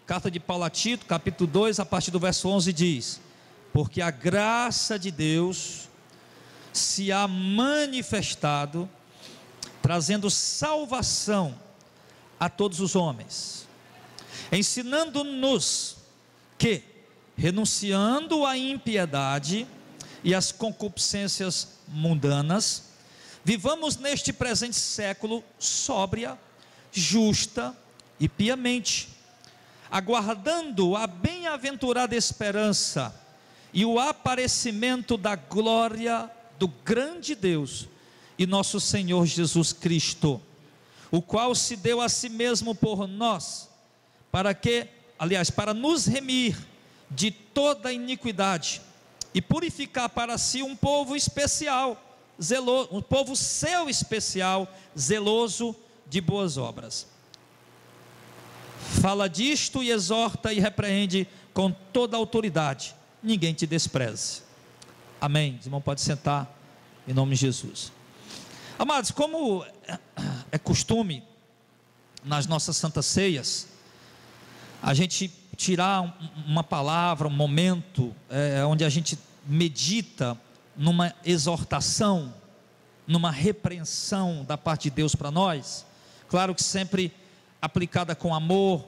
carta de Paulo a Tito, capítulo 2, a partir do verso 11 diz: porque a graça de Deus se há manifestado, trazendo salvação a todos os homens, ensinando-nos que, renunciando à impiedade e às concupiscências mundanas, vivamos neste presente século sóbria, justa e piamente, aguardando a bem-aventurada esperança e o aparecimento da glória do grande Deus e nosso Senhor Jesus Cristo, o qual se deu a si mesmo por nós, para nos remir de toda iniquidade e purificar para si um povo especial, zeloso, um povo seu especial, zeloso de boas obras. Fala disto e exorta e repreende com toda a autoridade. Ninguém te despreze. Amém. Os irmãos podem sentar em nome de Jesus. Amados, como é costume nas nossas santas ceias, a gente tirar uma palavra, um momento onde a gente medita numa exortação, numa repreensão da parte de Deus para nós, claro que sempre aplicada com amor,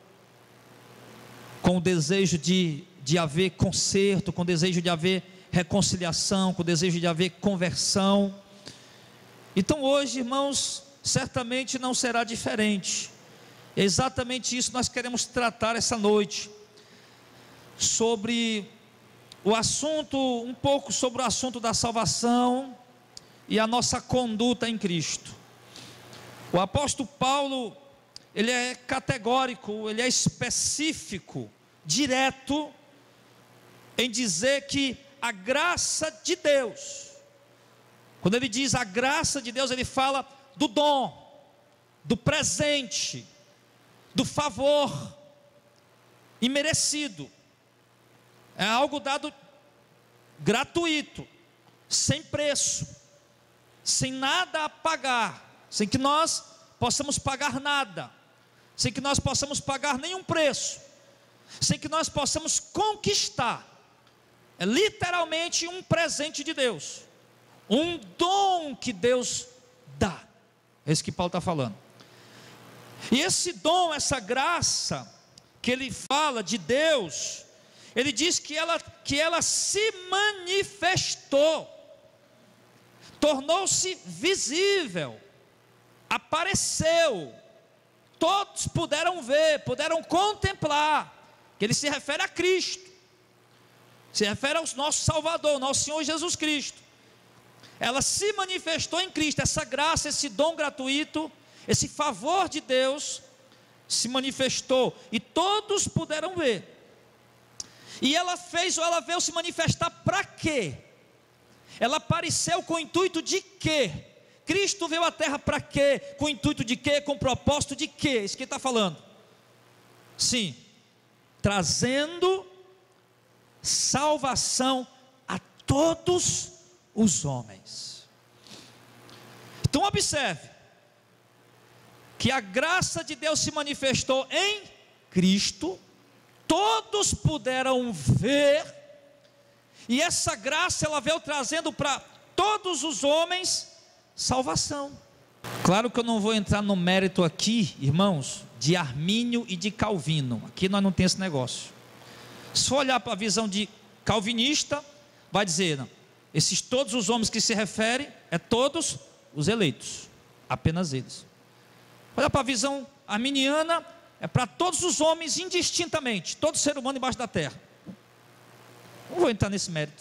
com o desejo de haver conserto, com o desejo de haver reconciliação, com o desejo de haver conversão. Então hoje, irmãos, certamente não será diferente. É exatamente isso que nós queremos tratar essa noite, sobre o assunto, um pouco sobre o assunto da salvação e a nossa conduta em Cristo. O apóstolo Paulo, ele é categórico, ele é específico, direto, em dizer que a graça de Deus, quando ele diz a graça de Deus, ele fala do dom, do presente, do favor imerecido. É algo dado gratuito, sem preço, sem nada a pagar, sem que nós possamos pagar nada, sem que nós possamos pagar nenhum preço, sem que nós possamos conquistar. É literalmente um presente de Deus, um dom que Deus dá. É isso que Paulo está falando. E esse dom, essa graça que ele fala de Deus, ele diz que ela se manifestou, tornou-se visível, apareceu, todos puderam ver, puderam contemplar, que ele se refere a Cristo, se refere ao nosso Salvador, nosso Senhor Jesus Cristo. Ela se manifestou em Cristo, essa graça, esse dom gratuito, esse favor de Deus se manifestou, e todos puderam ver. E ela veio se manifestar para quê? Ela apareceu com o intuito de quê? Cristo veio à terra para quê? Com o intuito de quê? Com o propósito de quê? Isso que ele está falando. Sim, trazendo salvação a todos os homens. Então observe, que a graça de Deus se manifestou em Cristo, todos puderam ver, e essa graça ela veio trazendo para todos os homens salvação. Claro que eu não vou entrar no mérito aqui, irmãos, de Armínio e de Calvino. Aqui nós não temos esse negócio. Se for olhar para a visão de calvinista, vai dizer, não, esses todos os homens que se refere, é todos os eleitos, apenas eles. Olha para a visão arminiana, é para todos os homens indistintamente, todo ser humano embaixo da terra. Não vou entrar nesse mérito.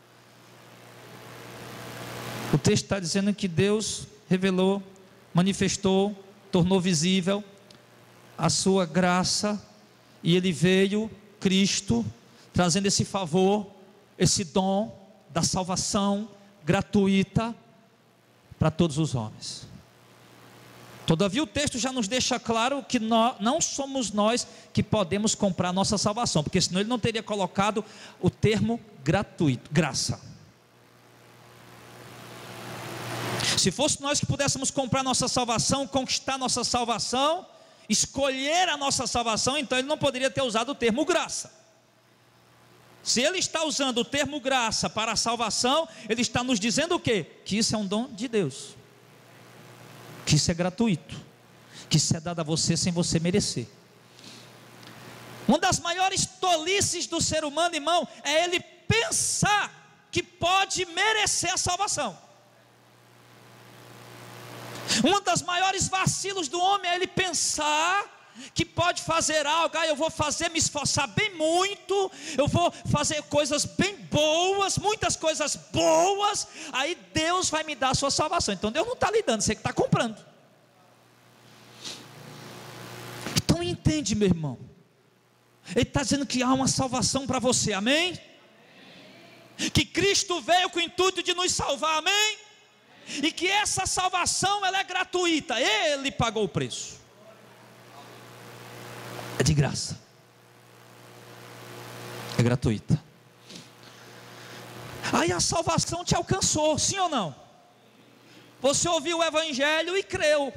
O texto está dizendo que Deus revelou, manifestou, tornou visível a sua graça, e ele veio, Cristo, trazendo esse favor, esse dom da salvação gratuita para todos os homens. Todavia o texto já nos deixa claro que não somos nós que podemos comprar a nossa salvação, porque senão ele não teria colocado o termo gratuito, graça. Se fosse nós que pudéssemos comprar nossa salvação, conquistar nossa salvação, escolher a nossa salvação, então ele não poderia ter usado o termo graça. Se ele está usando o termo graça para a salvação, ele está nos dizendo o quê? Que isso é um dom de Deus, que isso é gratuito, que isso é dado a você sem você merecer. Uma das maiores tolices do ser humano, irmão, é ele pensar que pode merecer a salvação. Um dos maiores vacilos do homem é ele pensar que pode fazer algo. Eu vou fazer, me esforçar bem muito, eu vou fazer coisas bem boas, muitas coisas boas, aí Deus vai me dar a sua salvação. Então Deus não está lhe dando, você que está comprando. Então entende, meu irmão, ele está dizendo que há uma salvação para você, amém? Que Cristo veio com o intuito de nos salvar, amém? E que essa salvação ela é gratuita, Ele pagou o preço, é de graça, é gratuita. Aí a salvação te alcançou, sim ou não? Você ouviu o Evangelho e creu,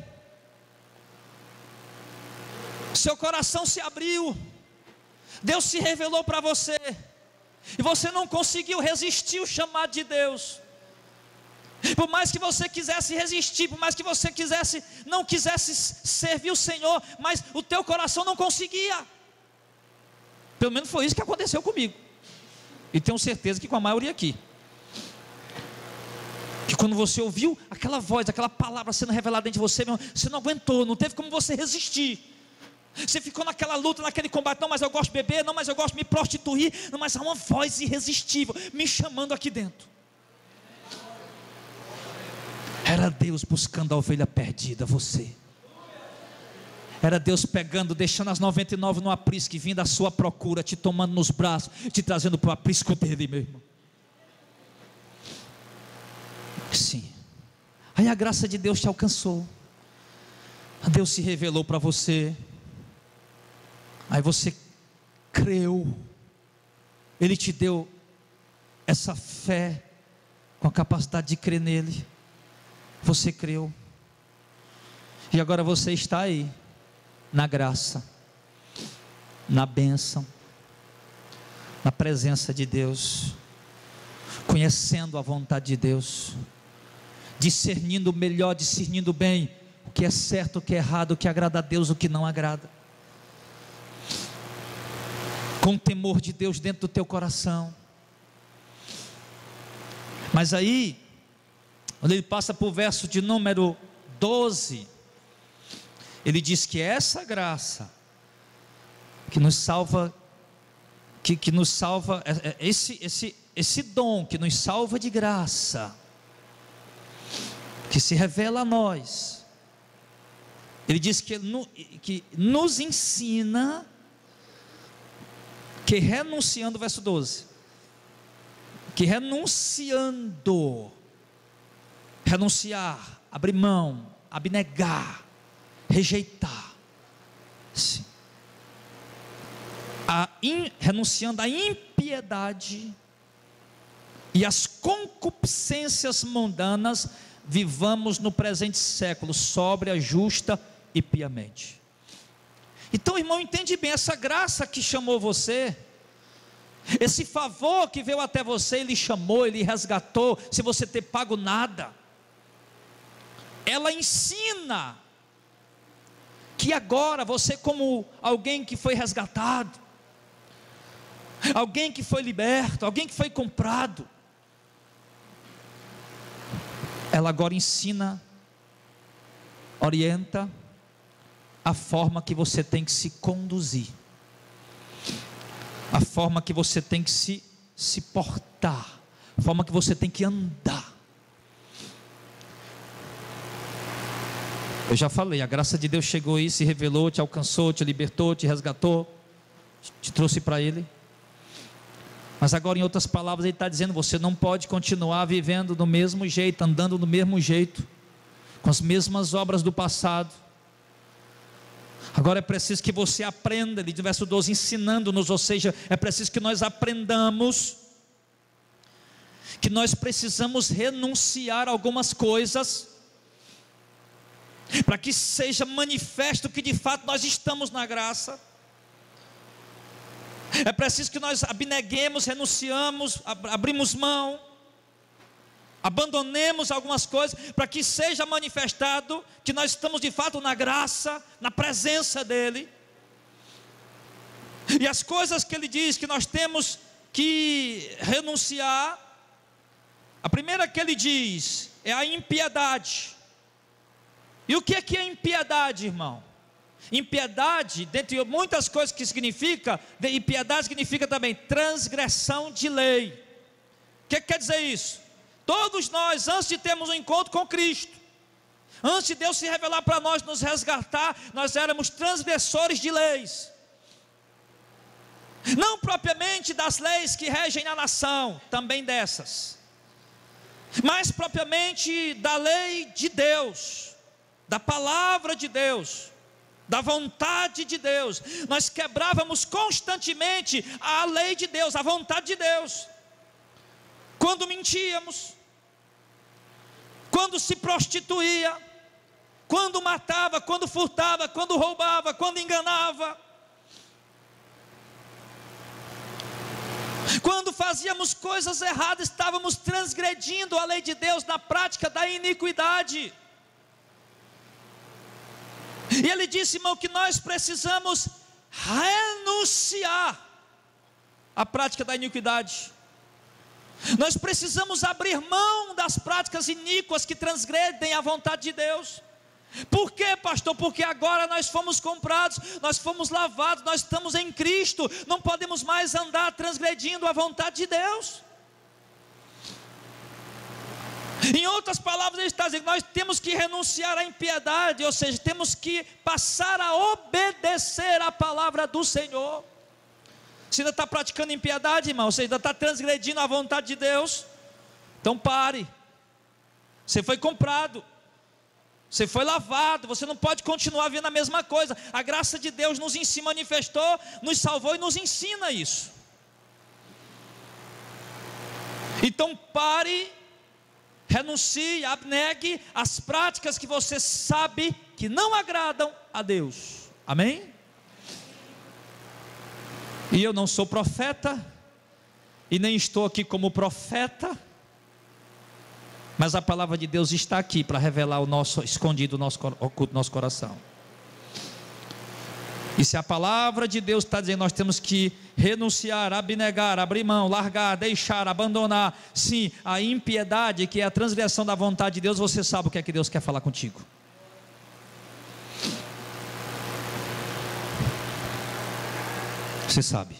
seu coração se abriu, Deus se revelou para você, e você não conseguiu resistir o chamado de Deus. Por mais que você quisesse resistir, por mais que você não quisesse servir o Senhor, mas o teu coração não conseguia. Pelo menos foi isso que aconteceu comigo, e tenho certeza que com a maioria aqui. Que quando você ouviu aquela voz, aquela palavra sendo revelada dentro de você, você não aguentou, não teve como você resistir. Você ficou naquela luta, naquele combate. Não, mas eu gosto de beber, não, mas eu gosto de me prostituir. Não, mas há uma voz irresistível me chamando aqui dentro. Era Deus buscando a ovelha perdida, você. Era Deus pegando, deixando as 99 no aprisco e vindo à sua procura, te tomando nos braços, te trazendo para o aprisco dele, meu irmão. Sim. Aí a graça de Deus te alcançou, Deus se revelou para você, aí você creu, Ele te deu essa fé, com a capacidade de crer nele, você creu, e agora você está aí, na graça, na bênção, na presença de Deus, conhecendo a vontade de Deus, discernindo melhor, discernindo bem, o que é certo, o que é errado, o que agrada a Deus, o que não agrada, com o temor de Deus dentro do teu coração. Mas aí, quando ele passa para o verso de número 12, ele diz que essa graça que nos salva, que nos salva, esse dom que nos salva de graça, que se revela a nós, ele diz que nos ensina, que renunciando, verso 12, que renunciar, abrir mão, abnegar, rejeitar, sim, renunciando à impiedade e às concupiscências mundanas, vivamos no presente século sóbria, justa e piamente. Então, irmão, entende bem, essa graça que chamou você, esse favor que veio até você, Ele chamou, Ele resgatou, sem você ter pago nada, ela ensina que agora você, como alguém que foi resgatado, alguém que foi liberto, alguém que foi comprado, ela agora ensina, orienta a forma que você tem que se conduzir, a forma que você tem que se portar, a forma que você tem que andar. Eu já falei, a graça de Deus chegou aí, se revelou, te alcançou, te libertou, te resgatou, te trouxe para Ele. Mas agora, em outras palavras, Ele está dizendo: você não pode continuar vivendo do mesmo jeito, andando do mesmo jeito, com as mesmas obras do passado. Agora é preciso que você aprenda, ele diz no verso 12, ensinando-nos, ou seja, é preciso que nós aprendamos, que nós precisamos renunciar a algumas coisas, para que seja manifesto que de fato nós estamos na graça. É preciso que nós abneguemos, renunciamos, abrimos mão, abandonemos algumas coisas, para que seja manifestado que nós estamos de fato na graça, na presença dEle. E as coisas que Ele diz que nós temos que renunciar, a primeira que Ele diz é a impiedade. E o que é impiedade, irmão? Impiedade, dentre muitas coisas que significa, impiedade significa também transgressão de lei. O que quer dizer isso? Todos nós, antes de termos um encontro com Cristo, antes de Deus se revelar para nós, nos resgatar, nós éramos transgressores de leis. Não propriamente das leis que regem a nação, também dessas, mas propriamente da lei de Deus, da palavra de Deus, da vontade de Deus. Nós quebrávamos constantemente a lei de Deus, a vontade de Deus. Quando mentíamos, quando se prostituía, quando matava, quando furtava, quando roubava, quando enganava, quando fazíamos coisas erradas, estávamos transgredindo a lei de Deus na prática da iniquidade. E Ele disse, irmão, que nós precisamos renunciar à prática da iniquidade. Nós precisamos abrir mão das práticas iníquas que transgredem a vontade de Deus. Por quê, pastor? Porque agora nós fomos comprados, nós fomos lavados, nós estamos em Cristo, não podemos mais andar transgredindo a vontade de Deus. Em outras palavras, ele está dizendo, nós temos que renunciar à impiedade, ou seja, temos que passar a obedecer a palavra do Senhor. Você ainda está praticando impiedade, irmão? Você ainda está transgredindo a vontade de Deus? Então pare. Você foi comprado, você foi lavado, você não pode continuar vendo a mesma coisa. A graça de Deus se manifestou, nos salvou e nos ensina isso. Então pare, renuncie, abnegue as práticas que você sabe que não agradam a Deus. Amém? E eu não sou profeta, e nem estou aqui como profeta, mas a palavra de Deus está aqui para revelar o nosso escondido, o nosso oculto, nosso coração. E se a palavra de Deus está dizendo, nós temos que renunciar, abnegar, abrir mão, largar, deixar, abandonar, sim, a impiedade, que é a transgressão da vontade de Deus, você sabe o que é que Deus quer falar contigo. Você sabe.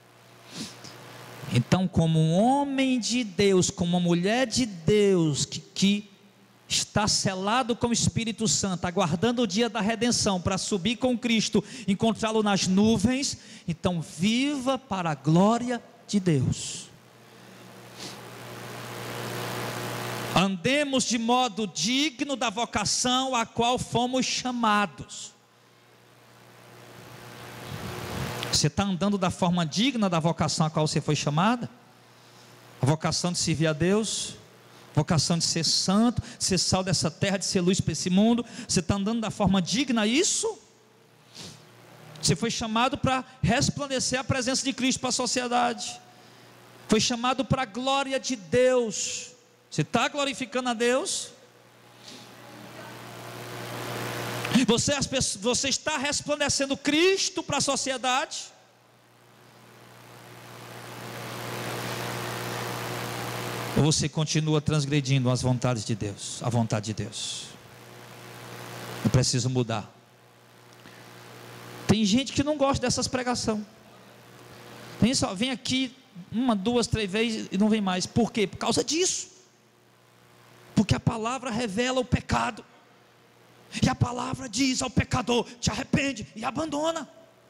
Então, como um homem de Deus, como uma mulher de Deus, que está selado com o Espírito Santo, aguardando o dia da redenção, para subir com Cristo, encontrá-lo nas nuvens, então viva para a glória de Deus. Andemos de modo digno da vocação a qual fomos chamados. Você está andando da forma digna da vocação a qual você foi chamada? A vocação de servir a Deus, a vocação de ser santo, de ser sal dessa terra, de ser luz para esse mundo. Você está andando da forma digna a isso? Você foi chamado para resplandecer a presença de Cristo para a sociedade. Foi chamado para a glória de Deus. Você está glorificando a Deus? Você está resplandecendo Cristo para a sociedade? Ou você continua transgredindo as vontades de Deus, a vontade de Deus? Eu preciso mudar. Tem gente que não gosta dessas pregações. Tem só, vem aqui 1, 2, 3 vezes e não vem mais. Por quê? Por causa disso. Porque a palavra revela o pecado. E a palavra diz ao pecador: te arrepende e abandona.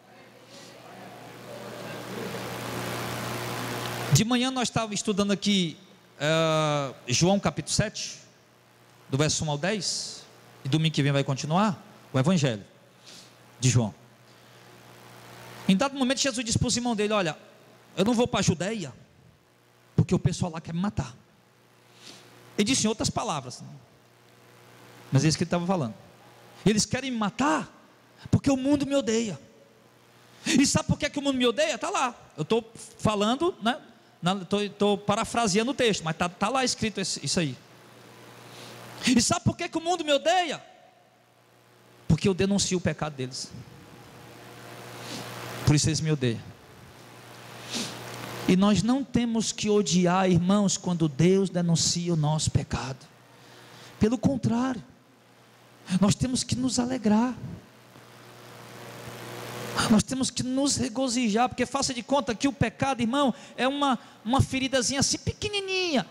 De manhã nós estávamos estudando aqui João capítulo 7, do verso 1 ao 10. E domingo que vem vai continuar o Evangelho de João. Em dado momento Jesus disse para os irmãos dele: olha, eu não vou para a Judeia, porque o pessoal lá quer me matar. Ele disse em outras palavras, mas é isso que ele estava falando. Eles querem me matar porque o mundo me odeia. E sabe por que o mundo me odeia? Está lá. Eu estou falando, né? Estou parafraseando o texto, mas está lá escrito isso aí. E sabe por que o mundo me odeia? Porque eu denuncio o pecado deles. Por isso eles me odeiam. E nós não temos que odiar, irmãos, quando Deus denuncia o nosso pecado. Pelo contrário, nós temos que nos alegrar. Nós temos que nos regozijar, porque faça de conta que o pecado, irmão, é uma feridazinha assim pequenininha.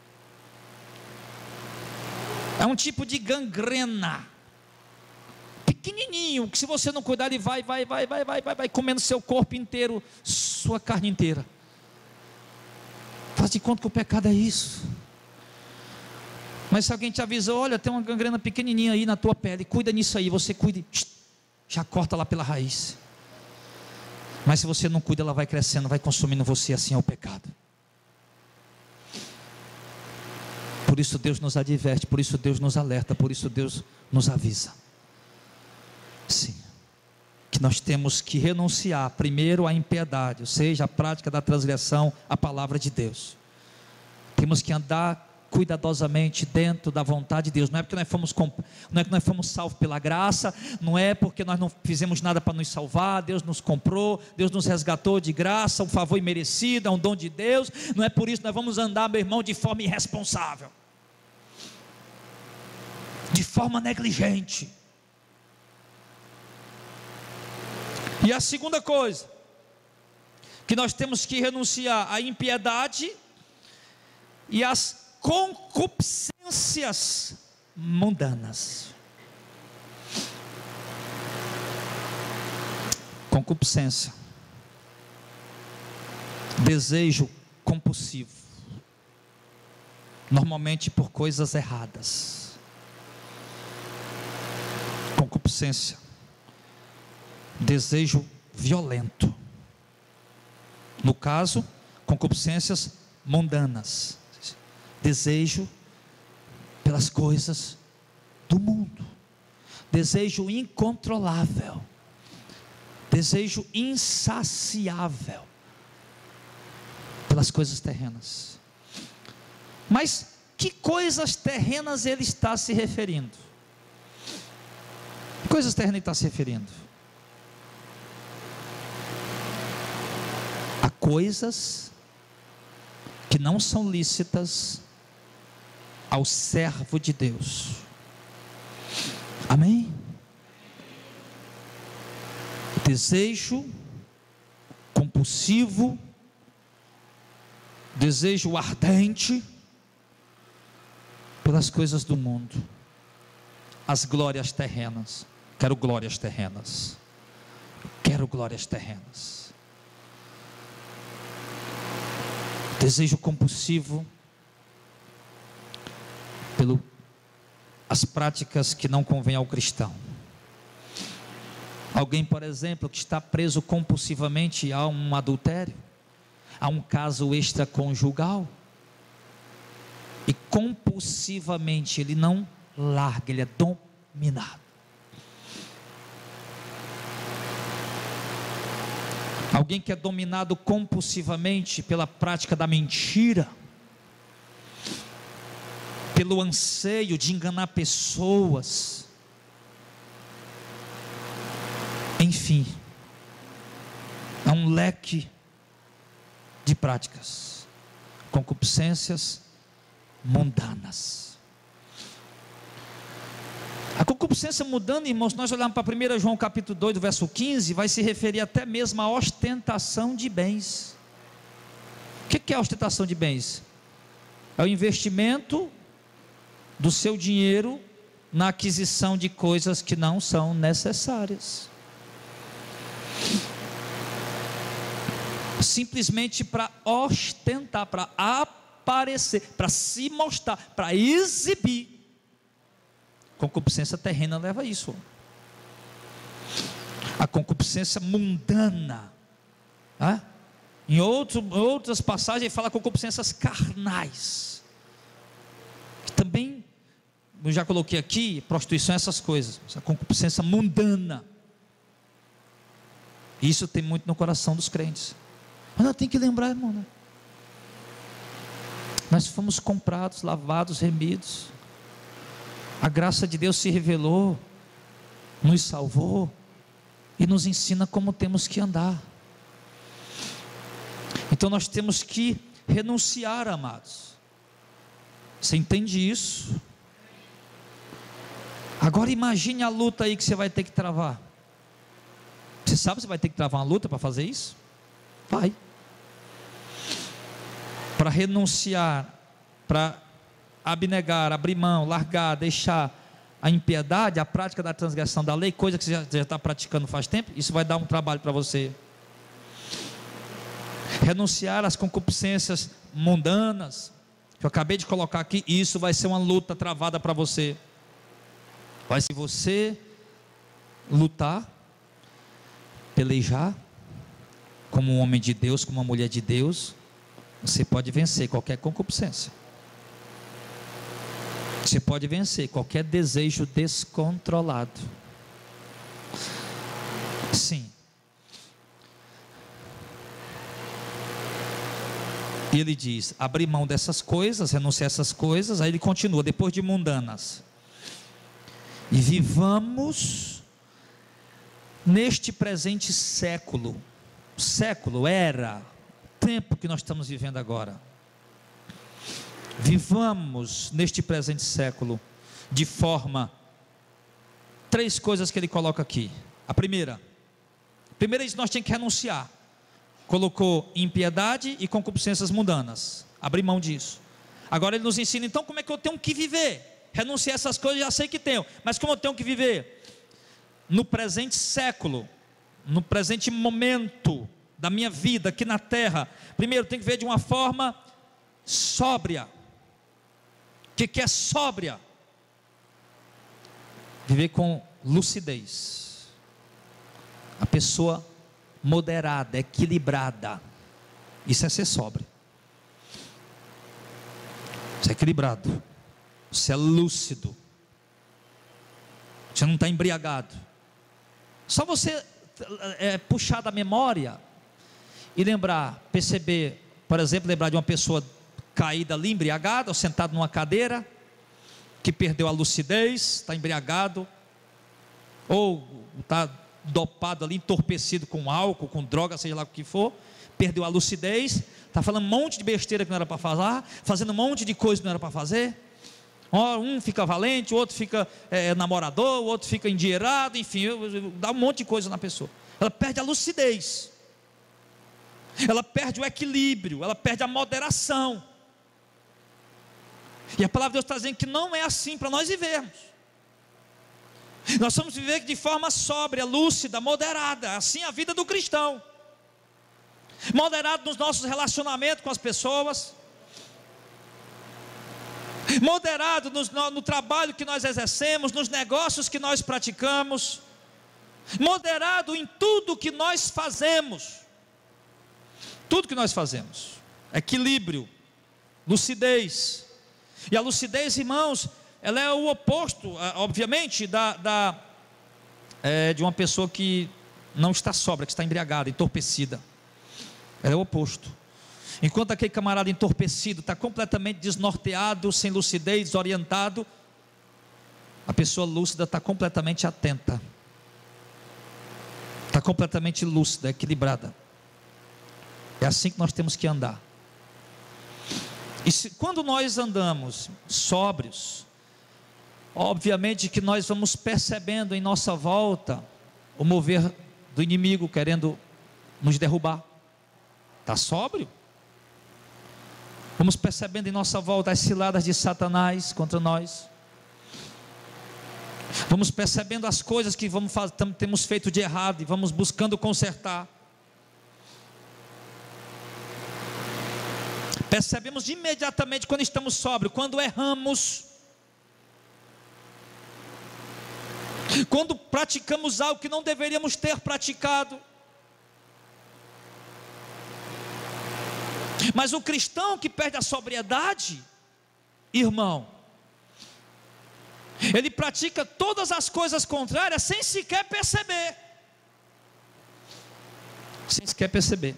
É um tipo de gangrena, pequenininho, que se você não cuidar, ele vai comendo seu corpo inteiro, sua carne inteira. Faz de conta que o pecado é isso. Mas se alguém te avisou, olha, tem uma gangrena pequenininha aí na tua pele, cuida nisso aí, você cuida, já corta lá pela raiz. Mas se você não cuida, ela vai crescendo, vai consumindo você, assim é o pecado. Por isso Deus nos adverte, por isso Deus nos alerta, por isso Deus nos avisa. Sim, que nós temos que renunciar primeiro à impiedade, ou seja, a prática da transgressão à palavra de Deus. Temos que andar cuidadosamente dentro da vontade de Deus. Não é porque nós fomos salvos pela graça, não é porque nós não fizemos nada para nos salvar. Deus nos comprou, Deus nos resgatou de graça, um favor imerecido, é um dom de Deus. Não é por isso que nós vamos andar, meu irmão, de forma irresponsável, de forma negligente. E a segunda coisa que nós temos que renunciar à impiedade e às concupiscências mundanas. Concupiscência, desejo compulsivo, normalmente por coisas erradas. Concupiscência, desejo violento. No caso, concupiscências mundanas, desejo pelas coisas do mundo, desejo incontrolável, desejo insaciável pelas coisas terrenas. Mas que coisas terrenas ele está se referindo? Que coisas terrenas ele está se referindo? A coisas que não são lícitas ao servo de Deus. Amém? Desejo compulsivo, desejo ardente pelas coisas do mundo, as glórias terrenas. Quero glórias terrenas. Quero glórias terrenas. Desejo compulsivo as práticas que não convêm ao cristão. Alguém, por exemplo, que está preso compulsivamente a um adultério, a um caso extraconjugal, e compulsivamente ele não larga, ele é dominado. Alguém que é dominado compulsivamente pela prática da mentira, pelo anseio de enganar pessoas, enfim, é um leque de práticas, concupiscências mundanas. A concupiscência mundana, irmãos, nós olhamos para 1 João capítulo 2, verso 15, vai se referir até mesmo à ostentação de bens. O que é a ostentação de bens? É o investimento do seu dinheiro na aquisição de coisas que não são necessárias, simplesmente para ostentar, para aparecer, para se mostrar, para exibir. Concupiscência terrena leva a isso. A concupiscência mundana, em outras passagens ele fala concupiscências carnais, que também eu já coloquei aqui, prostituição, essas coisas, essa concupiscência mundana. Isso tem muito no coração dos crentes. Mas eu tenho que lembrar, irmão, né? Nós fomos comprados, lavados, remidos. A graça de Deus se revelou, nos salvou e nos ensina como temos que andar. Então nós temos que renunciar, amados. Você entende isso? Agora imagine a luta aí que você vai ter que travar. Você sabe que você vai ter que travar uma luta para fazer isso? Vai. Para renunciar, para abnegar, abrir mão, largar, deixar a impiedade, a prática da transgressão da lei, coisa que você já está praticando faz tempo, isso vai dar um trabalho para você. Renunciar às concupiscências mundanas, que eu acabei de colocar aqui, isso vai ser uma luta travada para você. Mas se você lutar, pelejar, como um homem de Deus, como uma mulher de Deus, você pode vencer qualquer concupiscência. Você pode vencer qualquer desejo descontrolado. Sim. E ele diz: abrir mão dessas coisas, renunciar a essas coisas. Aí ele continua, depois de mundanas. E vivamos neste presente século. Século, era, tempo que nós estamos vivendo agora. Vivamos neste presente século de forma, três coisas que ele coloca aqui. A primeira é isso, nós temos que renunciar. Colocou impiedade e concupiscências mundanas, abrir mão disso. Agora ele nos ensina, então, como é que eu tenho que viver? Renunciar a essas coisas, já sei que tenho, mas como eu tenho que viver? No presente século, no presente momento da minha vida aqui na terra. Primeiro, eu tenho que viver de uma forma sóbria. O que é sóbria? Viver com lucidez. A pessoa moderada, equilibrada. Isso é ser sóbrio. Você é equilibrado. Você é lúcido. Você não está embriagado. Só você puxar da memória e lembrar, perceber, por exemplo, lembrar de uma pessoa caída ali, embriagada, ou sentado numa cadeira, que perdeu a lucidez, está embriagado, ou está dopado ali, entorpecido com álcool, com droga, seja lá o que for, perdeu a lucidez, está falando um monte de besteira que não era para falar, fazendo um monte de coisa que não era para fazer. Um fica valente, o outro fica namorador, o outro fica endinheirado, enfim, dá um monte de coisa na pessoa. Ela perde a lucidez, ela perde o equilíbrio, ela perde a moderação. E a palavra de Deus está dizendo que não é assim para nós vivermos. Nós vamos viver de forma sóbria, lúcida, moderada. Assim é a vida do cristão. Moderado nos nossos relacionamentos com as pessoas, moderado no trabalho que nós exercemos, nos negócios que nós praticamos, moderado em tudo que nós fazemos. Tudo que nós fazemos. Equilíbrio, lucidez. E a lucidez, irmãos, ela é o oposto, obviamente, de uma pessoa que não está sóbria, que está embriagada, entorpecida. Ela é o oposto. Enquanto aquele camarada entorpecido está completamente desnorteado, sem lucidez, desorientado, a pessoa lúcida está completamente atenta, está completamente lúcida, equilibrada. É assim que nós temos que andar. E quando nós andamos sóbrios, obviamente que nós vamos percebendo em nossa volta o mover do inimigo querendo nos derrubar. Está sóbrio? Vamos percebendo em nossa volta as ciladas de Satanás contra nós. Vamos percebendo as coisas que temos feito de errado e vamos buscando consertar. Percebemos imediatamente quando estamos sóbrios, quando erramos, quando praticamos algo que não deveríamos ter praticado. Mas o cristão que perde a sobriedade, irmão, Ele pratica todas as coisas contrárias sem sequer perceber. Sem sequer perceber.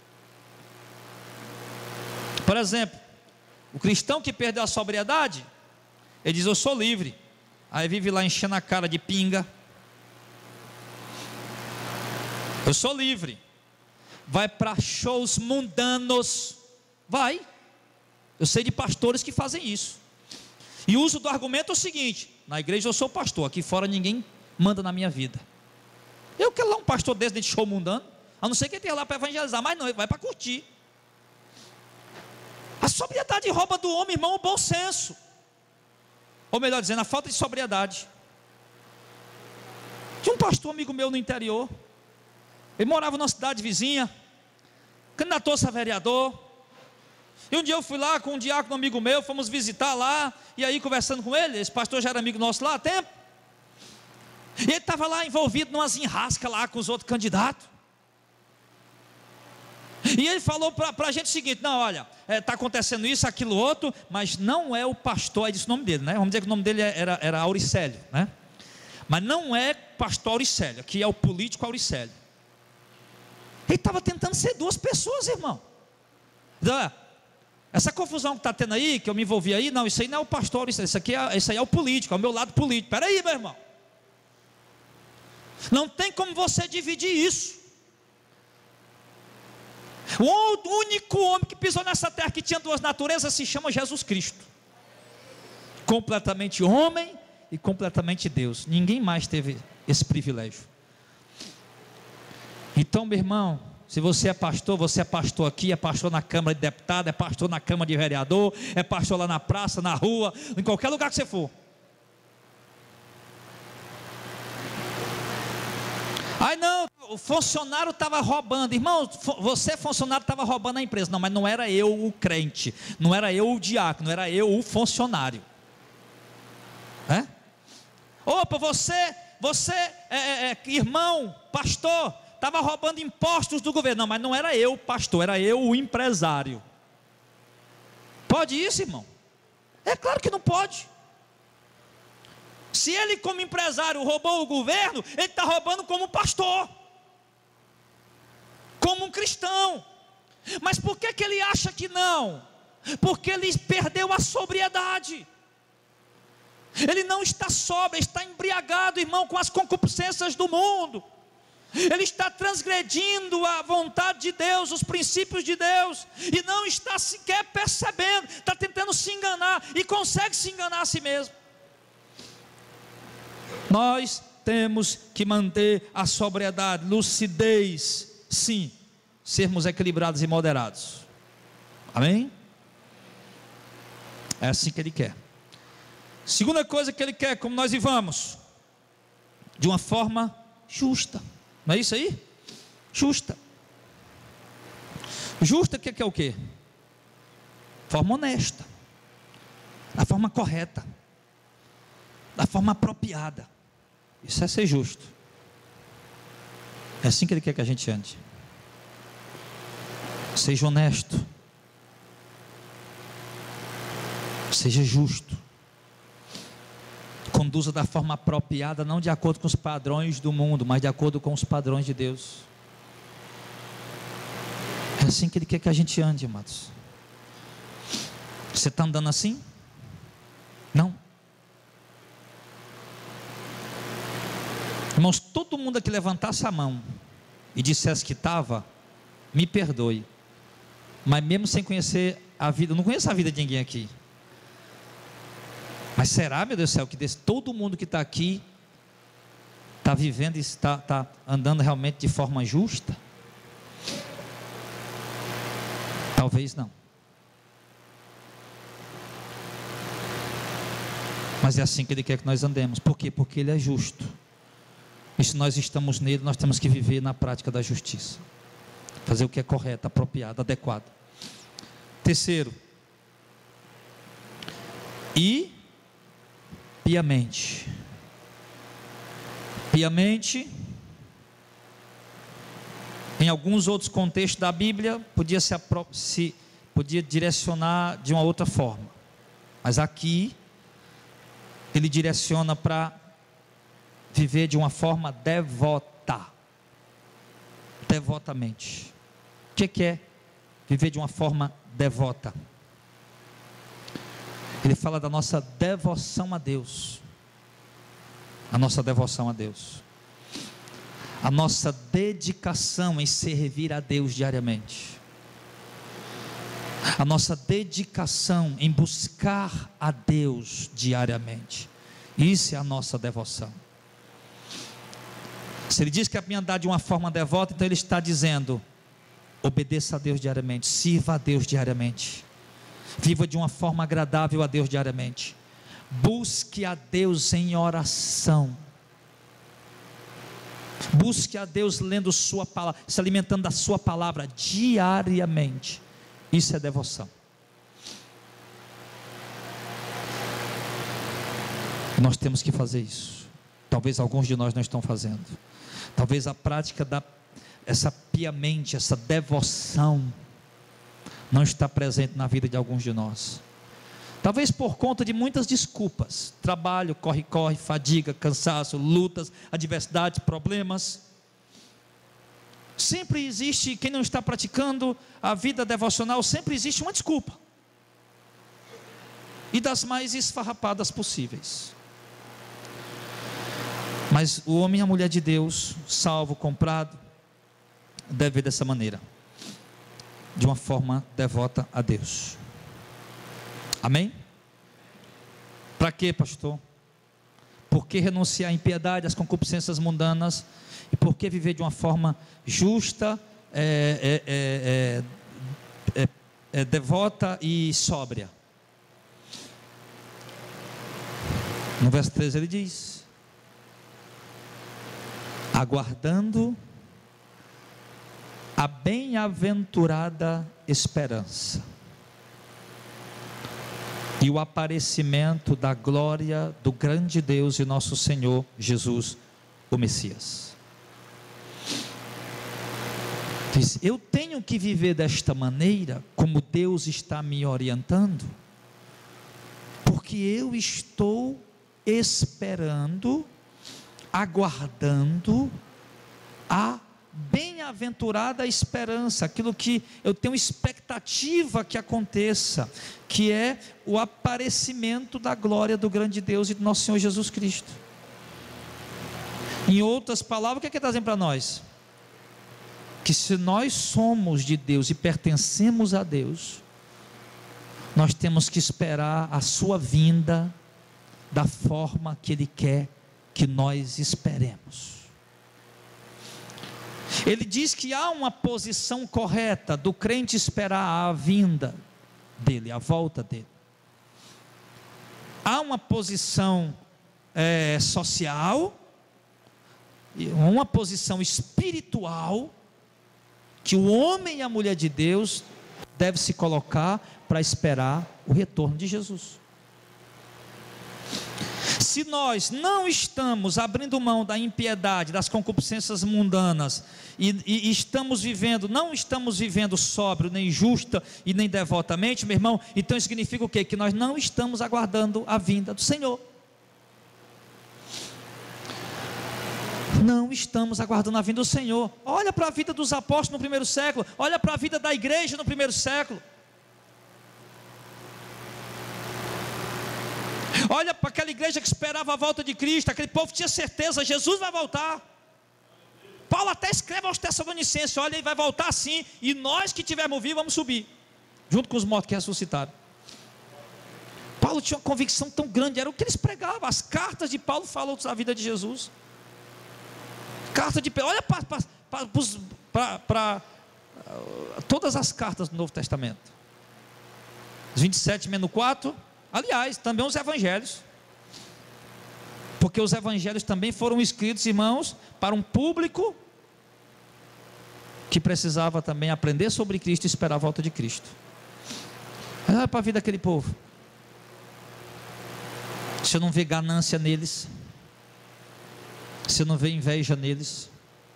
Por exemplo, o cristão que perdeu a sobriedade, ele diz: eu sou livre. Aí vive lá enchendo a cara de pinga. Eu sou livre. Vai para shows mundanos. Vai. Eu sei de pastores que fazem isso. E uso do argumento o seguinte: na igreja eu sou pastor, aqui fora ninguém manda na minha vida. Eu quero lá um pastor desse de show mundano, a não ser que ele tenha lá para evangelizar, mas não, ele vai para curtir. A sobriedade rouba do homem, irmão, o bom senso. Ou melhor dizendo, a falta de sobriedade. Tinha um pastor amigo meu no interior. Ele morava numa cidade vizinha, candidatou-se a vereador. E um dia eu fui lá com um diácono amigo meu, fomos visitar lá. E aí conversando com ele, esse pastor já era amigo nosso lá há tempo. E ele estava lá envolvido numas enrascas lá com os outros candidatos. E ele falou para a gente o seguinte: não, olha, está acontecendo isso, aquilo, outro, mas não é o pastor, aí disse o nome dele, né? Vamos dizer que o nome dele era Auricélio, né? Mas não é pastor Auricélio, aqui é o político Auricélio. Ele estava tentando ser duas pessoas, irmão. Essa confusão que está tendo aí, que eu me envolvi aí, não, isso aí não é o pastor Auricélio, isso aí é o político, é o meu lado político. Espera aí, meu irmão. Não tem como você dividir isso. O único homem que pisou nessa terra que tinha duas naturezas se chama Jesus Cristo. Completamente homem e completamente Deus. Ninguém mais teve esse privilégio. Então, meu irmão, se você é pastor aqui, é pastor na Câmara de Deputado, é pastor na Câmara de Vereador, é pastor lá na praça, na rua, em qualquer lugar que você for. Ai não, o funcionário estava roubando. Irmão, você funcionário estava roubando a empresa. Não, mas não era eu o crente, não era eu o diácono, era eu o funcionário. Opa, você irmão, pastor, estava roubando impostos do governo. Não, mas não era eu o pastor, era eu o empresário. Pode isso, irmão? É claro que não pode. Se ele como empresário roubou o governo, ele está roubando como pastor, como um cristão. Mas por que ele acha que não? Porque ele perdeu a sobriedade. Ele não está sóbrio, está embriagado, irmão, com as concupiscências do mundo. Ele está transgredindo a vontade de Deus, os princípios de Deus, e não está sequer percebendo, está tentando se enganar, e consegue se enganar a si mesmo. Nós temos que manter a sobriedade, lucidez, sim, sermos equilibrados e moderados. Amém? É assim que Ele quer. Segunda coisa que Ele quer, como nós vivamos, de uma forma justa. Não é isso aí? Justa. Justa que é o quê? Forma honesta, da forma correta, da forma apropriada. Isso é ser justo. É assim que Ele quer que a gente ande. Seja honesto. Seja justo. Conduza da forma apropriada, não de acordo com os padrões do mundo, mas de acordo com os padrões de Deus. É assim que Ele quer que a gente ande, amados. Você está andando assim? Não. Irmãos, todo mundo aqui levantasse a mão e dissesse que estava, me perdoe, mas mesmo sem conhecer a vida, eu não conheço a vida de ninguém aqui, mas será, meu Deus do céu, que todo mundo que está aqui está vivendo e está andando realmente de forma justa? Talvez não, mas é assim que Ele quer que nós andemos. Por quê? Porque Ele é justo. E se nós estamos nele, nós temos que viver na prática da justiça, fazer o que é correto, apropriado, adequado. Terceiro, e piamente. Piamente, em alguns outros contextos da Bíblia, podia direcionar de uma outra forma, mas aqui ele direciona para viver de uma forma devota, devotamente. O que é viver de uma forma devota? Ele fala da nossa devoção a Deus, a nossa devoção a Deus, a nossa dedicação em servir a Deus diariamente, a nossa dedicação em buscar a Deus diariamente. Isso é a nossa devoção. Se ele diz que é para andar de uma forma devota, então ele está dizendo: obedeça a Deus diariamente, sirva a Deus diariamente, viva de uma forma agradável a Deus diariamente, busque a Deus em oração, busque a Deus lendo sua palavra, se alimentando da sua palavra diariamente. Isso é devoção. Nós temos que fazer isso. Talvez alguns de nós não estão fazendo. Talvez a prática essa piamente, essa devoção não está presente na vida de alguns de nós. Talvez por conta de muitas desculpas: trabalho, corre-corre, fadiga, cansaço, lutas, adversidades, problemas. Sempre existe, quem não está praticando a vida devocional, sempre existe uma desculpa, e das mais esfarrapadas possíveis. Mas o homem e a mulher de Deus, salvo, comprado, deve ver dessa maneira, de uma forma devota a Deus. Amém? Para quê, pastor? Por que renunciar à impiedade, às concupiscências mundanas? E por que viver de uma forma justa, devota e sóbria? No verso 13 ele diz: aguardando a bem-aventurada esperança e o aparecimento da glória do grande Deus e nosso Senhor Jesus, o Messias. Diz: eu tenho que viver desta maneira, como Deus está me orientando, porque eu estou esperando, aguardando a bem-aventurada esperança, aquilo que eu tenho expectativa que aconteça, que é o aparecimento da glória do grande Deus e do nosso Senhor Jesus Cristo. Em outras palavras, o que é que está dizendo para nós? Que se nós somos de Deus e pertencemos a Deus, nós temos que esperar a sua vinda da forma que Ele quer que nós esperemos. Ele diz que há uma posição correta do crente esperar a vinda dele, a volta dele. Há uma posição social, uma posição espiritual, que o homem e a mulher de Deus deve se colocar para esperar o retorno de Jesus. Se nós não estamos abrindo mão da impiedade, das concupiscências mundanas, e estamos vivendo, não estamos vivendo sóbrio, nem justa e nem devotamente, meu irmão, então isso significa o quê? Que nós não estamos aguardando a vinda do Senhor. Não estamos aguardando a vinda do Senhor. Olha para a vida dos apóstolos no primeiro século, olha para a vida da igreja no primeiro século. Olha para aquela igreja que esperava a volta de Cristo, aquele povo tinha certeza: Jesus vai voltar. Paulo até escreve aos Tessalonicenses: olha, ele vai voltar sim, e nós que tivermos vivos vamos subir, junto com os mortos que ressuscitaram. Paulo tinha uma convicção tão grande, era o que eles pregavam. As cartas de Paulo falam da vida de Jesus. Carta de Pedro, olha para todas as cartas do Novo Testamento, os 27 menos 4, aliás, também os evangelhos, porque os evangelhos também foram escritos, irmãos, para um público que precisava também aprender sobre Cristo e esperar a volta de Cristo. Olha para a vida daquele povo. Você não vê ganância neles, você não vê inveja neles,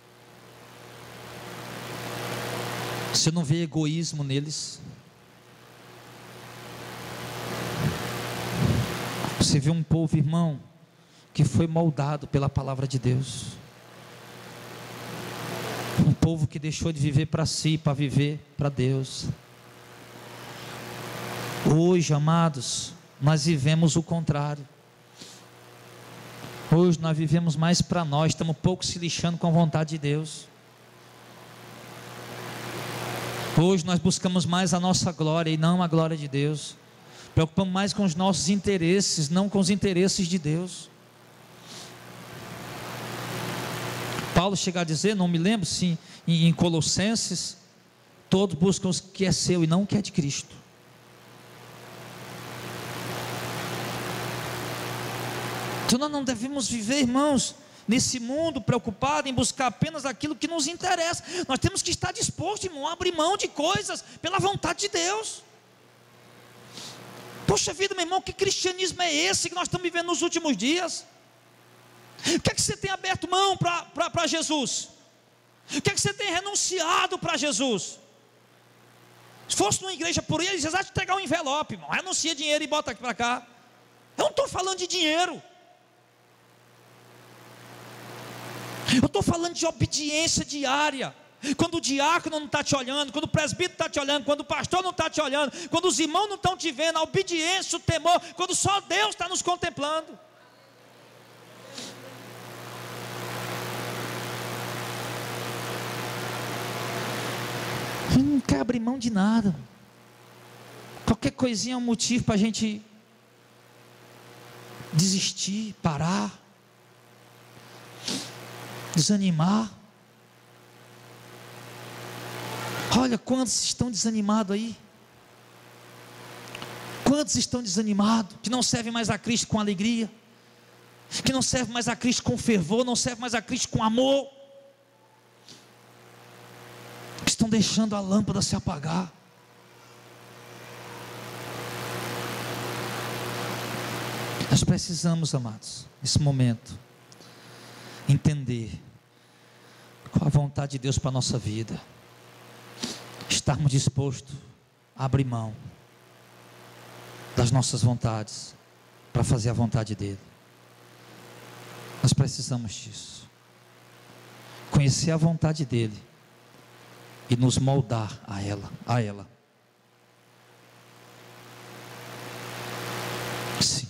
você não vê egoísmo neles, Você vê um povo, irmão, que foi moldado pela palavra de Deus. Um povo que deixou de viver para si, para viver para Deus. Hoje, amados, nós vivemos o contrário. Hoje nós vivemos mais para nós, estamos pouco se lixando com a vontade de Deus. Hoje nós buscamos mais a nossa glória e não a glória de Deus. Preocupamos mais com os nossos interesses, não com os interesses de Deus. Paulo chega a dizer, não me lembro se em Colossenses, todos buscam o que é seu e não o que é de Cristo. Então nós não devemos viver, irmãos, nesse mundo preocupado em buscar apenas aquilo que nos interessa. Nós temos que estar dispostos, irmão, a abrir mão de coisas pela vontade de Deus. Poxa vida, meu irmão, que cristianismo é esse que nós estamos vivendo nos últimos dias? O que é que você tem aberto mão para Jesus? O que é que você tem renunciado para Jesus? Se fosse numa igreja por aí, eles iam te entregar um envelope, irmão. Renuncia dinheiro e bota aqui para cá. Eu não estou falando de dinheiro. Eu estou falando de obediência diária. Quando o diácono não está te olhando, quando o presbítero está te olhando, quando o pastor não está te olhando, quando os irmãos não estão te vendo, a obediência, o temor, quando só Deus está nos contemplando. Não quer abrir mão de nada. Qualquer coisinha é um motivo para a gente desistir, parar, desanimar. Olha quantos estão desanimados aí. Quantos estão desanimados, que não servem mais a Cristo com alegria, que não servem mais a Cristo com fervor, não servem mais a Cristo com amor, que estão deixando a lâmpada se apagar. Nós precisamos, amados, nesse momento, entender qual a vontade de Deus para a nossa vida, estarmos dispostos a abrir mão das nossas vontades para fazer a vontade dEle. Nós precisamos disso, conhecer a vontade dEle e nos moldar a ela. Sim.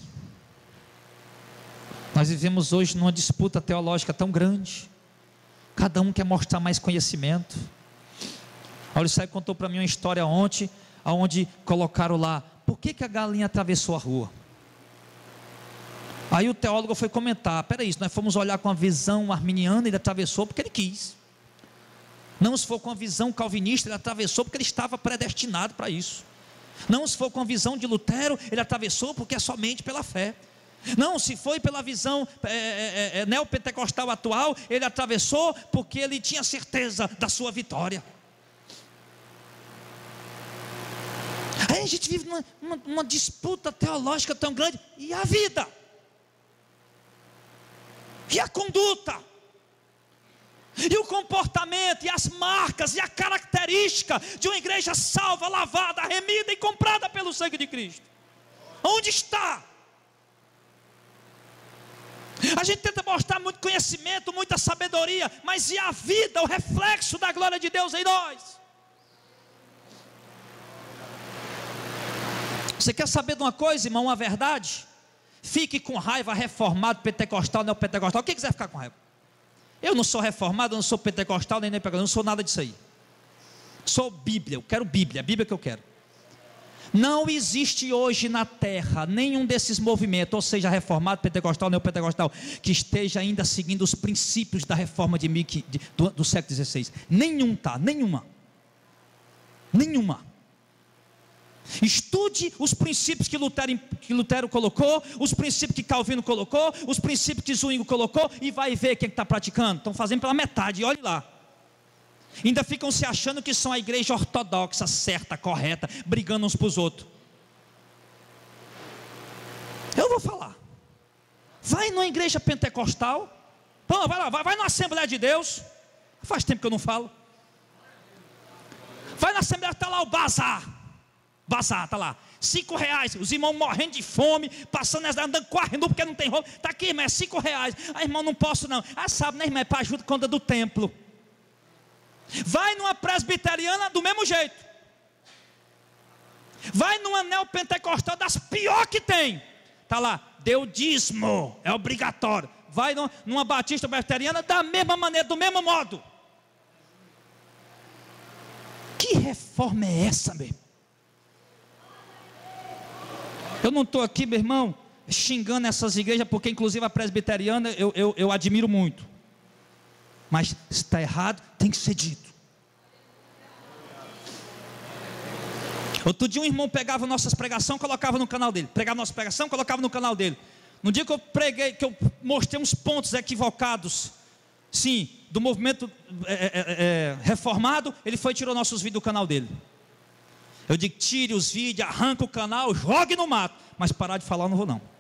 Nós vivemos hoje numa disputa teológica tão grande. Cada um quer mostrar mais conhecimento. Olha, isso aí contou para mim uma história ontem, onde colocaram lá, por que a galinha atravessou a rua? Aí o teólogo foi comentar, peraí, se nós fomos olhar com a visão arminiana, ele atravessou porque ele quis. Não, se for com a visão calvinista, ele atravessou porque ele estava predestinado para isso. Não, se for com a visão de Lutero, ele atravessou porque é somente pela fé. Não, se foi pela visão neopentecostal atual, ele atravessou porque ele tinha certeza da sua vitória. Aí a gente vive numa disputa teológica tão grande. E a vida? E a conduta? E o comportamento? E as marcas? E a característica de uma igreja salva, lavada, remida e comprada pelo sangue de Cristo? Onde está? A gente tenta mostrar muito conhecimento, muita sabedoria, mas e a vida, o reflexo da glória de Deus em nós? Você quer saber de uma coisa, irmão, uma verdade? Fique com raiva, reformado, pentecostal, neopentecostal, quem quiser ficar com raiva. Eu não sou reformado, eu não sou pentecostal, nem pentecostal, eu não sou nada disso aí. Sou Bíblia, eu quero Bíblia, a Bíblia que eu quero. Não existe hoje na terra nenhum desses movimentos, ou seja, reformado, pentecostal, neopentecostal, que esteja ainda seguindo os princípios da reforma do século XVI. Nenhuma. Estude os princípios que Lutero colocou, os princípios que Calvino colocou, os princípios que Zwingli colocou, e vai ver quem está praticando. Estão fazendo pela metade, olhe lá. Ainda ficam se achando que são a igreja ortodoxa, certa, correta, brigando uns para os outros. Eu vou falar. Vai numa igreja pentecostal, vai na Assembleia de Deus. Faz tempo que eu não falo. Vai na Assembleia, está lá o bazar, está lá. R$5, os irmãos morrendo de fome, passando, andando correndo porque não tem roupa. Está aqui, irmão, é R$5. Ah, irmão, não posso não. Ah, sabe, né, irmão, é para ajuda conta do templo. Vai numa presbiteriana do mesmo jeito. Vai numa neopentecostal das pior que tem. Está lá, deu dízimo, é obrigatório. Vai numa batista presbiteriana da mesma maneira, do mesmo modo. Que reforma é essa, meu irmão? Eu não estou aqui, meu irmão, xingando essas igrejas, porque inclusive a presbiteriana eu admiro muito. Mas se está errado, tem que ser dito. Outro dia um irmão pegava nossas pregações, colocava no canal dele. Pregava nossa pregação, colocava no canal dele. No dia que eu preguei, que eu mostrei uns pontos equivocados, sim, do movimento reformado, ele foi e tirou nossos vídeos do canal dele. Eu digo, tire os vídeos, arranca o canal, jogue no mato. Mas parar de falar eu não vou não.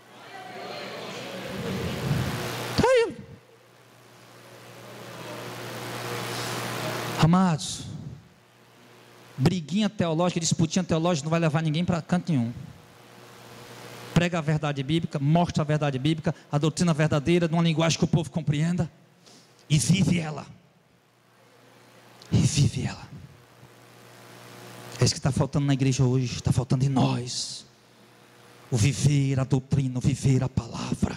Está aí. Amados, briguinha teológica, disputinha teológica não vai levar ninguém para canto nenhum. Prega a verdade bíblica, mostra a verdade bíblica, a doutrina verdadeira, numa linguagem que o povo compreenda. E vive ela. E vive ela. É isso que está faltando na igreja hoje, está faltando em nós. O viver a doutrina, o viver a palavra.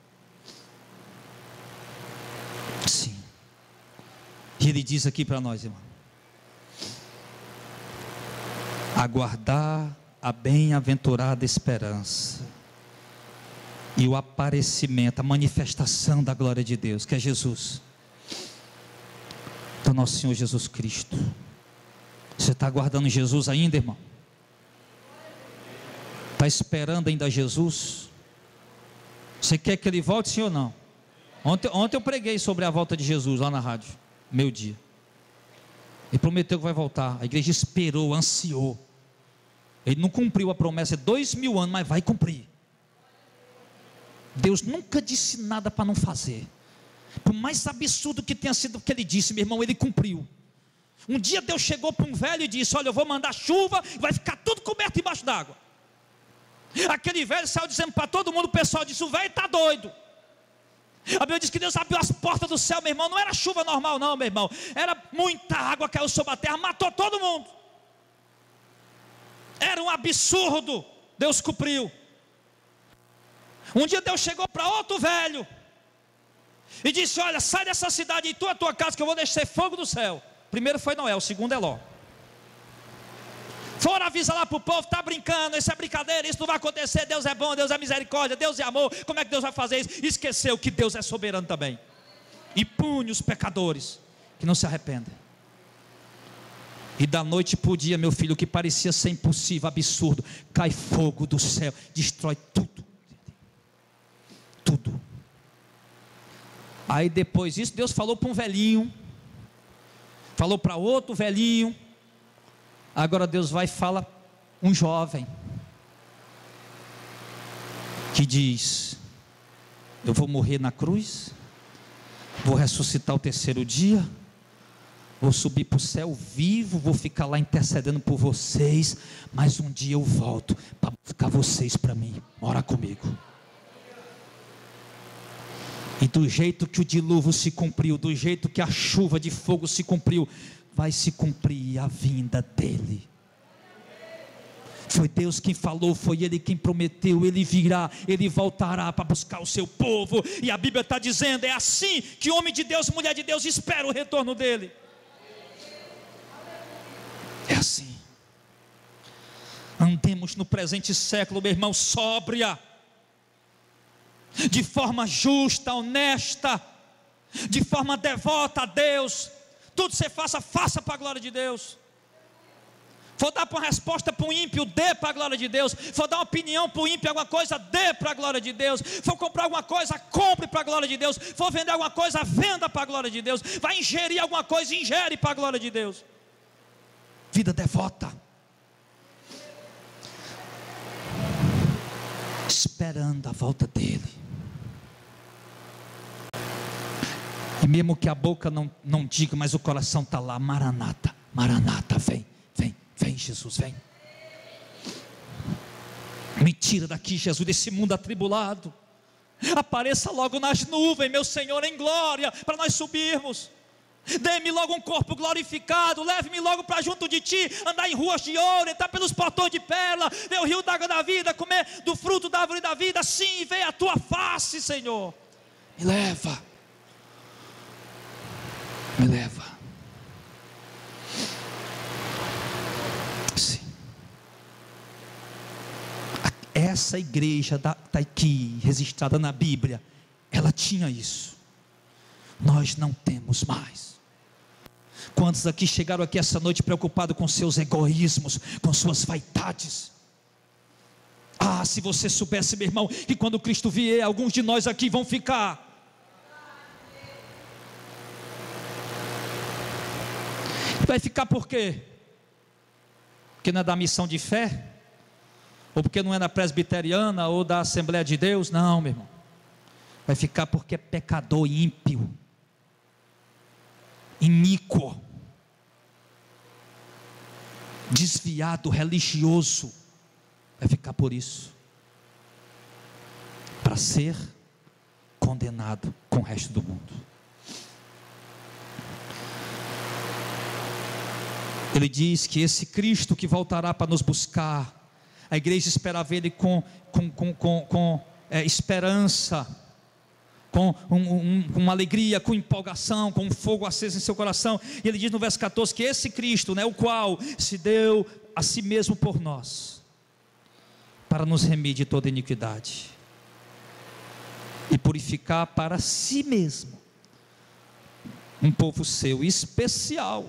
Sim. E ele diz aqui para nós, irmão: aguardar a bem-aventurada esperança e o aparecimento, a manifestação da glória de Deus, que é Jesus, do nosso Senhor Jesus Cristo. Você está aguardando Jesus ainda, irmão? Está esperando ainda Jesus? Você quer que Ele volte, sim ou não? Ontem eu preguei sobre a volta de Jesus lá na rádio, meio-dia. Ele prometeu que vai voltar. A igreja esperou, ansiou. Ele não cumpriu a promessa de 2000 anos, mas vai cumprir. Deus nunca disse nada para não fazer. Por mais absurdo que tenha sido o que Ele disse, meu irmão, Ele cumpriu. Um dia Deus chegou para um velho e disse: olha, eu vou mandar chuva, vai ficar tudo coberto embaixo d'água. Aquele velho saiu dizendo para todo mundo, o pessoal disse: o velho está doido. A Bíblia diz que Deus abriu as portas do céu, meu irmão. Não era chuva normal não, meu irmão. Era muita água que caiu sobre a terra, matou todo mundo. Era um absurdo. Deus cumpriu. Um dia Deus chegou para outro velho e disse: olha, sai dessa cidade e tu a tua casa, que eu vou descer fogo do céu. Primeiro foi Noé, o segundo é Ló. Foram avisar lá para o povo: está brincando, isso é brincadeira, isso não vai acontecer. Deus é bom, Deus é misericórdia, Deus é amor. Como é que Deus vai fazer isso? Esqueceu que Deus é soberano também e pune os pecadores que não se arrependem. E da noite para o dia, meu filho, o que parecia ser impossível, absurdo, cai fogo do céu, destrói tudo. Tudo. Aí depois disso, Deus falou para um velhinho, falou para outro velhinho. Agora Deus vai e fala um jovem que diz: eu vou morrer na cruz, vou ressuscitar o terceiro dia, vou subir para o céu vivo, vou ficar lá intercedendo por vocês, mas um dia eu volto para buscar vocês para mim. Ora comigo. E do jeito que o dilúvio se cumpriu, do jeito que a chuva de fogo se cumpriu, vai se cumprir a vinda dele. Foi Deus quem falou, foi Ele quem prometeu. Ele virá, Ele voltará para buscar o seu povo. E a Bíblia está dizendo: é assim que homem de Deus, mulher de Deus espera o retorno dele. É assim. Andemos no presente século, meu irmão, sóbria, de forma justa, honesta, de forma devota a Deus. Tudo você faça, faça para a glória de Deus. For dar uma resposta para um ímpio, dê para a glória de Deus. For dar uma opinião para o ímpio, alguma coisa, dê para a glória de Deus. For comprar alguma coisa, compre para a glória de Deus. For vender alguma coisa, venda para a glória de Deus. Vai ingerir alguma coisa, ingere para a glória de Deus. Vida devota, esperando a volta dele. E mesmo que a boca não diga, mas o coração está lá: Maranata, Maranata, vem, vem, vem Jesus, vem. Me tira daqui, Jesus, desse mundo atribulado. Apareça logo nas nuvens, meu Senhor, em glória, para nós subirmos. Dê-me logo um corpo glorificado, leve-me logo para junto de ti, andar em ruas de ouro, entrar pelos portões de pérola, ver o rio da água da vida, comer do fruto da árvore da vida, sim, ver a tua face, Senhor. Me leva, me leva. Sim. Essa igreja está aqui, registrada na Bíblia, ela tinha isso. Nós não temos mais. Quantos aqui chegaram aqui essa noite preocupados com seus egoísmos, com suas vaidades? Ah, se você soubesse, meu irmão, que quando Cristo vier, alguns de nós aqui vão ficar. Vai ficar por quê? Porque não é da missão de fé? Ou porque não é da presbiteriana ou da Assembleia de Deus? Não, meu irmão. Vai ficar porque é pecador ímpio, iníquo, desviado, religioso. Vai ficar por isso, para ser condenado com o resto do mundo. Ele diz que esse Cristo que voltará para nos buscar, a igreja esperava ele com esperança, com uma alegria, com empolgação, com um fogo aceso em seu coração. E ele diz no verso 14 que esse Cristo, o qual se deu a si mesmo por nós, para nos remir de toda iniquidade e purificar para si mesmo um povo seu especial,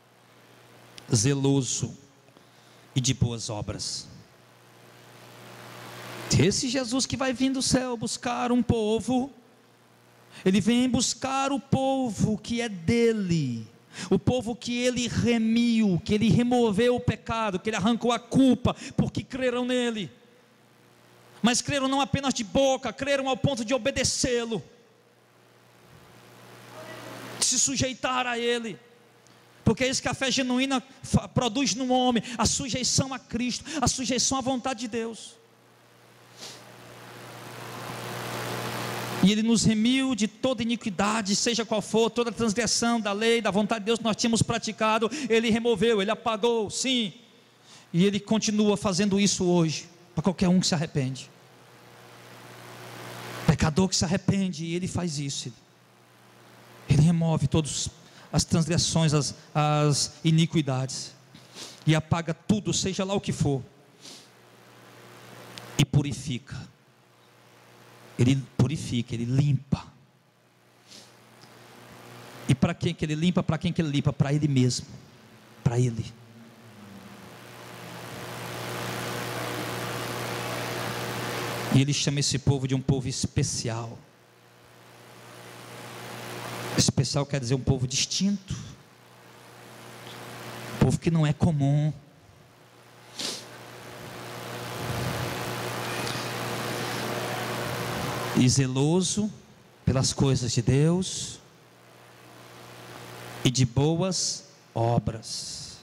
zeloso e de boas obras. Esse Jesus que vai vir do céu buscar um povo, ele vem buscar o povo que é dele, o povo que ele remiu, que ele removeu o pecado, que ele arrancou a culpa, porque creram nele. Mas creram não apenas de boca, creram ao ponto de obedecê-lo, de se sujeitar a ele. Porque é isso que a fé genuína produz no homem, a sujeição a Cristo, a sujeição à vontade de Deus. E ele nos remiu de toda iniquidade, seja qual for, toda transgressão da lei, da vontade de Deus que nós tínhamos praticado, ele removeu, ele apagou, sim. E ele continua fazendo isso hoje, para qualquer um que se arrepende. Pecador que se arrepende, e ele faz isso. Ele remove todas as transgressões, as iniquidades, e apaga tudo, seja lá o que for, e purifica. Ele purifica, ele limpa. E para quem que ele limpa? Para quem que ele limpa? Para ele mesmo, para ele. E ele chama esse povo de um povo especial. Especial quer dizer um povo distinto, um povo que não é comum. E zeloso pelas coisas de Deus e de boas obras.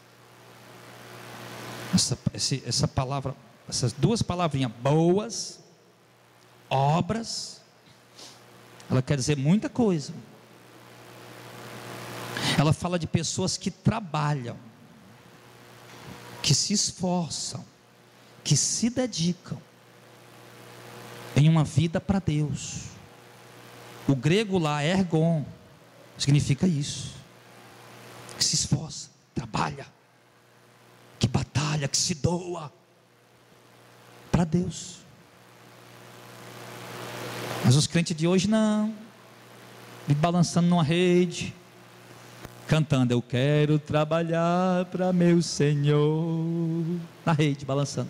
Essa palavra, essas duas palavrinhas, boas obras, ela quer dizer muita coisa. Ela fala de pessoas que trabalham, que se esforçam, que se dedicam em uma vida para Deus. O grego lá, ergon, significa isso, que se esforça, trabalha, que batalha, que se doa para Deus. Mas os crentes de hoje não, me balançando numa rede, cantando, eu quero trabalhar para meu Senhor, na rede, balançando,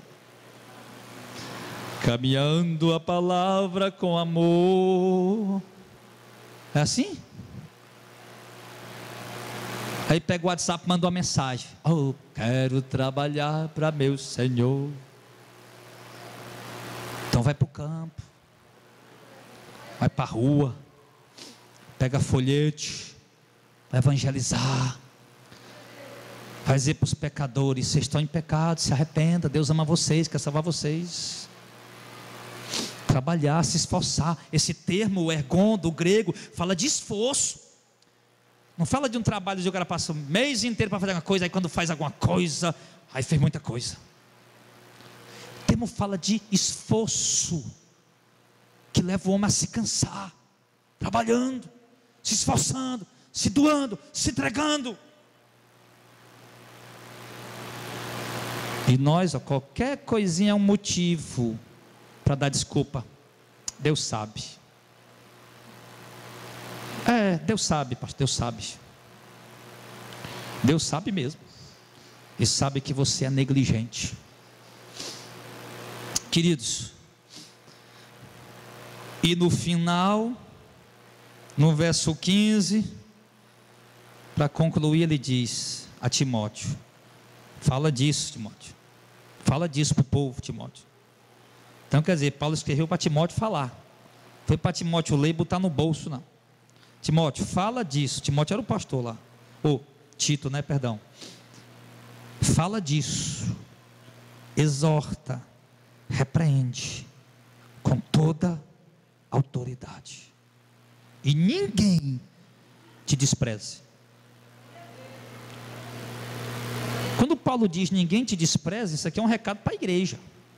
caminhando a palavra com amor. É assim? Aí pega o WhatsApp, manda uma mensagem, oh, quero trabalhar para meu Senhor. Então vai para o campo, vai para a rua, pega folhete, vai evangelizar, vai dizer para os pecadores, vocês estão em pecado, se arrependa, Deus ama vocês, quer salvar vocês. Trabalhar, se esforçar. Esse termo, ergon, do grego, fala de esforço. Não fala de um trabalho de o cara passa o mês inteiro para fazer alguma coisa, aí quando faz alguma coisa, aí fez muita coisa. O termo fala de esforço, que leva o homem a se cansar, trabalhando, se esforçando, se doando, se entregando. E nós, qualquer coisinha é um motivo para dar desculpa. Deus sabe. Deus sabe, pastor, Deus sabe. Deus sabe mesmo. E sabe que você é negligente. Queridos, e no final, no verso 15, para concluir, ele diz a Timóteo: fala disso, Timóteo. Fala disso para o povo, Timóteo. Então quer dizer, Paulo escreveu para Timóteo falar. Foi para Timóteo ler e botar no bolso, não. Timóteo, fala disso. Timóteo era o pastor lá. Tito, né? Perdão. Fala disso. Exorta. Repreende. Com toda autoridade. E ninguém te despreze. Quando Paulo diz ninguém te despreze, isso aqui é um recado para a igreja.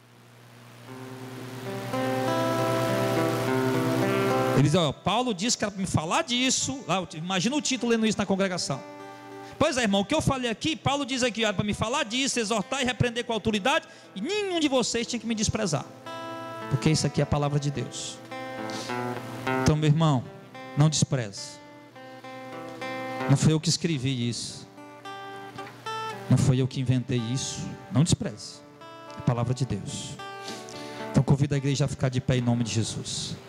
Ele diz, Paulo disse que era para me falar disso. Imagina o Tito lendo isso na congregação. Pois é, irmão, o que eu falei aqui, Paulo diz aqui, era para me falar disso, exortar e repreender com autoridade, e nenhum de vocês tinha que me desprezar, porque isso aqui é a palavra de Deus. Então, meu irmão, não despreze. Não foi eu que escrevi isso, não foi eu que inventei isso. Não despreze, é a palavra de Deus. Então convido a igreja a ficar de pé em nome de Jesus.